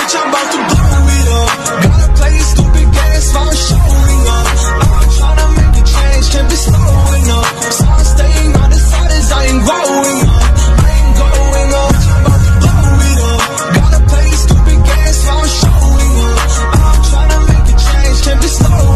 bitch, I'm about to blow it up. Gotta play stupid games, I'm showing up. I'm tryna make a change, can't be slowing up. So I'm staying on the side as I ain't growing up. I ain't going up, I'm about to blow it up. Gotta play stupid games, I'm showing up. I'm tryna make a change, can't be slowing up.